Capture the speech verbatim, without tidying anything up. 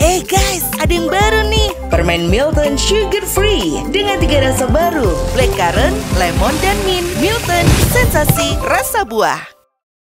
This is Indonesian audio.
Eh guys, ada yang baru nih. Permen Milton Sugar Free dengan tiga rasa baru, blackcurrant, lemon, dan mint. Milton, sensasi rasa buah.